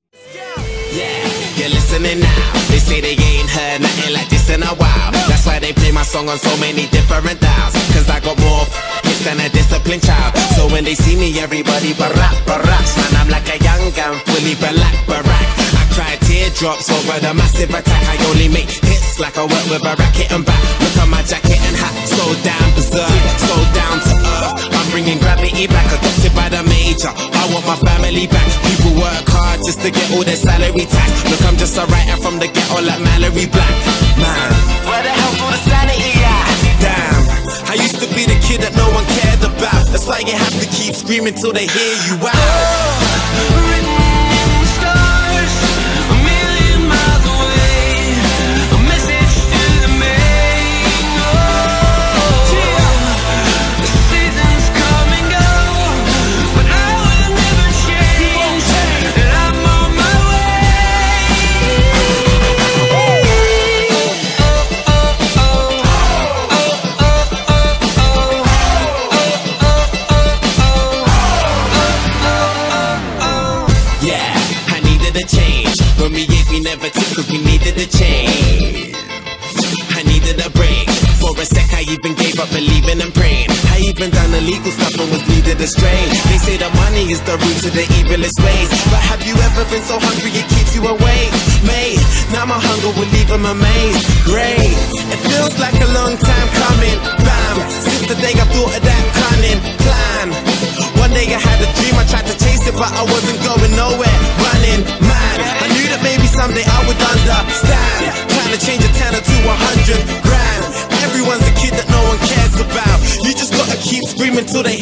Yeah, you're listening now. They say they ain't heard nothing like this in a while. That's why they play my song on so many different dials. Cause I got more hits than a disciplined child. So when they see me, everybody barracks. Man, I'm like a young gun, fully barack. I cry teardrops over the massive attack. I only make hits like I work with a racket and back. Look at my jacket and hat, so damn berserk, so down to earth. I'm bringing gravity back, adopted by the major. I want my family back. People work hard just to get all their salary tax. Look, I'm just a writer from the ghetto like Mallory Black. Man, where the hell's all the sanity at? Damn, I used to be the kid that no one cared about. That's why you have to keep screaming till they hear you out. When we ate, we never took, cause we needed a change. I needed a break. For a sec, I even gave up believing and praying. I even done illegal stuff and was needed astray. They say that money is the root to the evilest ways. But have you ever been so hungry it keeps you awake? Mate, now my hunger will leave them amazed. Great, it feels like a long time coming. Bam, since the day I thought of that cunning plan. One day I had a dream, I tried to chase it, but I wasn't going nowhere. Running mad, I knew that maybe someday I would understand. Trying to change a 10 to 100 grand. Everyone's a kid that no one cares about. You just gotta keep screaming till they